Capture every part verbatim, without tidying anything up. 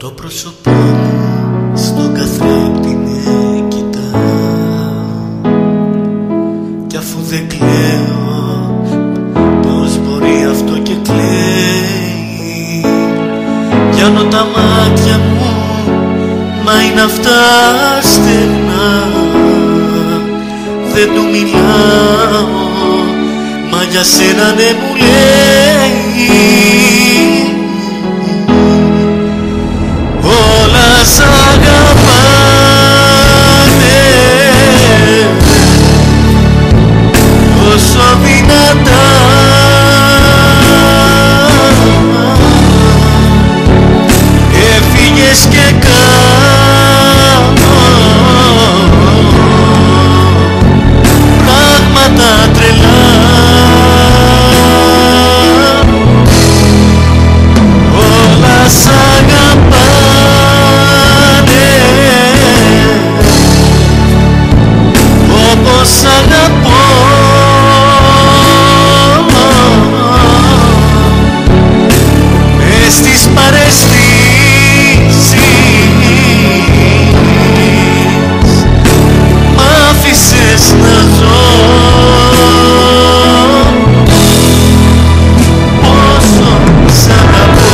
Το πρόσωπό μου στον καθρέφτη με κοιτά, κι αφού δεν κλαίω πως μπορεί αυτό και κλαίει. Πιάνω τα μάτια μου, μα είναι αυτά στενά. Δεν του μιλάω, μα για σένα ναι μου λέει. Όλα σ' αγαπάνε, όσο δυνατά. Έφυγες και κάνω πράγματα τρελά. Όλα σ' αγαπάνε, όπως αγαπώ. Μες στις παρεστήσεις μ' άφησες να ζω. Πόσο σ' αγαπώ.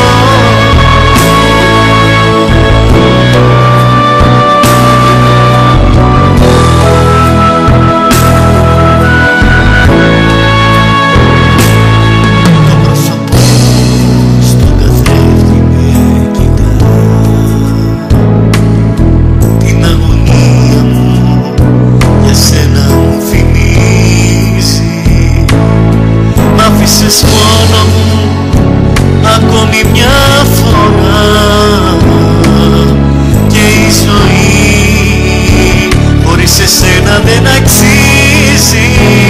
Μόνο μου ακόμη μια φορά, και η ζωή χωρίς εσένα δεν αξίζει.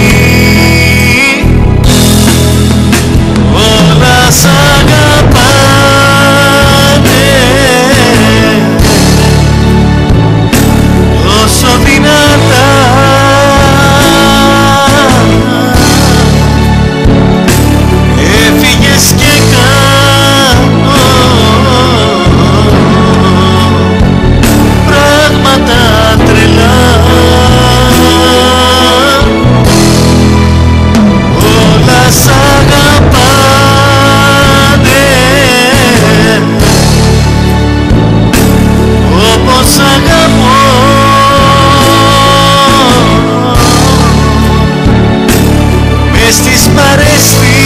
Όλα σ' αγαπάνε, όσο δυνατά. Έφυγες και κάνω πράγματα τρελά. Όλα σ' αγαπάνε, όπως αγαπώ. Μες στις παρεστήσεις